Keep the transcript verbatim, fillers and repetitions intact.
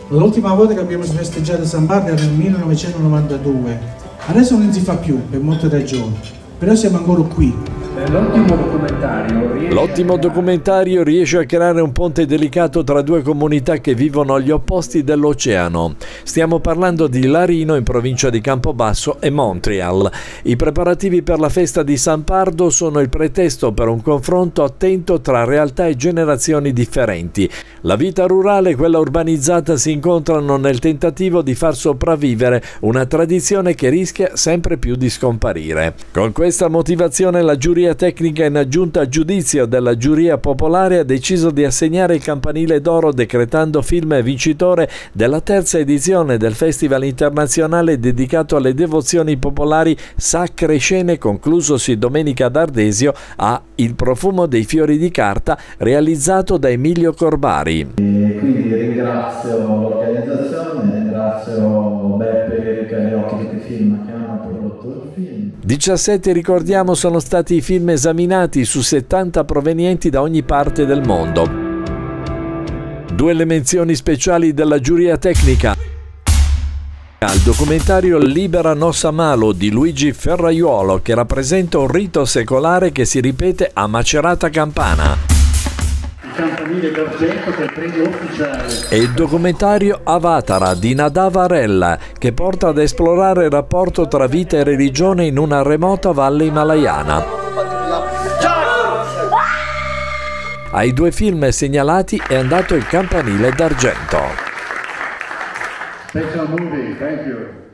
L'ultima volta che abbiamo festeggiato San Bardo era nel millenovecentonovantadue, adesso non si fa più per molte ragioni, però siamo ancora qui. L'ottimo documentario, riesce L'ottimo documentario riesce a creare un ponte delicato tra due comunità che vivono agli opposti dell'oceano. Stiamo parlando di Larino in provincia di Campobasso e Montreal. I preparativi per la festa di San Pardo sono il pretesto per un confronto attento tra realtà e generazioni differenti. La vita rurale e quella urbanizzata si incontrano nel tentativo di far sopravvivere una tradizione che rischia sempre più di scomparire. Con questa motivazione la giuria tecnica in aggiunta a giudizio della giuria popolare ha deciso di assegnare il campanile d'oro decretando film vincitore della terza edizione del Festival internazionale dedicato alle devozioni popolari Sacre Scene, conclusosi domenica ad Ardesio, a Il profumo dei fiori di carta, realizzato da Emilio Corbari. E quindi ringrazio l'organizzazione, ringrazio Beppe e Erika Leocchi di Film che hanno prodotto il film. diciassette, ricordiamo, sono stati i film esaminati su settanta provenienti da ogni parte del mondo. Due le menzioni speciali della giuria tecnica. Al documentario Libera Nossa Malo di Luigi Ferraiuolo, che rappresenta un rito secolare che si ripete a Macerata Campana. il campanile d'argento che è il premio ufficiale. E il documentario Avatara di Nadav Arella, che porta ad esplorare il rapporto tra vita e religione in una remota valle himalayana. Ai due film segnalati è andato il campanile d'argento. Special movie, thank you.